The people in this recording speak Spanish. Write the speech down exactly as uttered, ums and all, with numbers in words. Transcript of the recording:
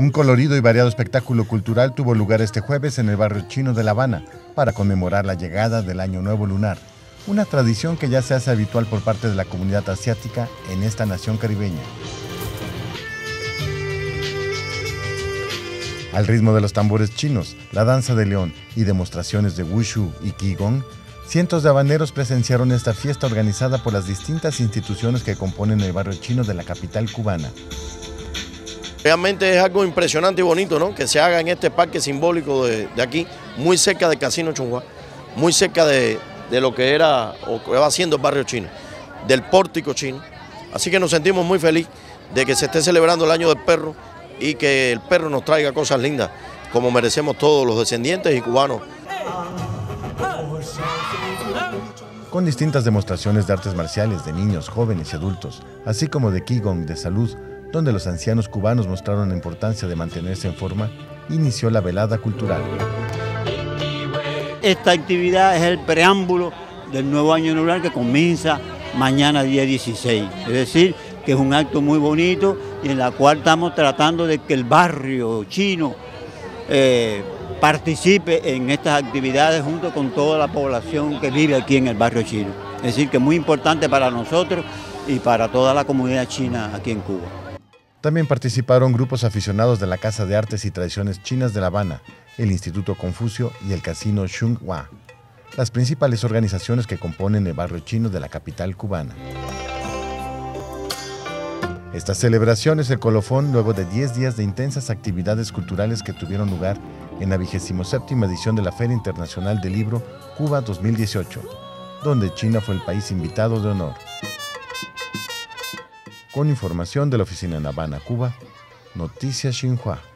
Un colorido y variado espectáculo cultural tuvo lugar este jueves en el barrio chino de La Habana para conmemorar la llegada del Año Nuevo Lunar, una tradición que ya se hace habitual por parte de la comunidad asiática en esta nación caribeña. Al ritmo de los tambores chinos, la danza de león y demostraciones de wushu y qigong, cientos de habaneros presenciaron esta fiesta organizada por las distintas instituciones que componen el barrio chino de la capital cubana. Realmente es algo impresionante y bonito, ¿no?, que se haga en este parque simbólico de, de aquí, muy cerca del Casino Chunghwa, muy cerca de, de lo que era o que va siendo el barrio chino, del pórtico chino. Así que nos sentimos muy felices de que se esté celebrando el Año del Perro y que el perro nos traiga cosas lindas, como merecemos todos los descendientes y cubanos. Con distintas demostraciones de artes marciales de niños, jóvenes y adultos, así como de qigong de salud, donde los ancianos cubanos mostraron la importancia de mantenerse en forma, inició la velada cultural. Esta actividad es el preámbulo del nuevo año lunar que comienza mañana día dieciséis, es decir, que es un acto muy bonito y en la cual estamos tratando de que el barrio chino eh, participe en estas actividades junto con toda la población que vive aquí en el barrio chino. Es decir, que es muy importante para nosotros y para toda la comunidad china aquí en Cuba. También participaron grupos aficionados de la Casa de Artes y Tradiciones Chinas de La Habana, el Instituto Confucio y el Casino Chunghwa, las principales organizaciones que componen el barrio chino de la capital cubana. Esta celebración es el colofón luego de diez días de intensas actividades culturales que tuvieron lugar en la vigésima séptima edición de la Feria Internacional del Libro Cuba dos mil dieciocho, donde China fue el país invitado de honor. Con información de la oficina en La Habana, Cuba, Noticias Xinhua.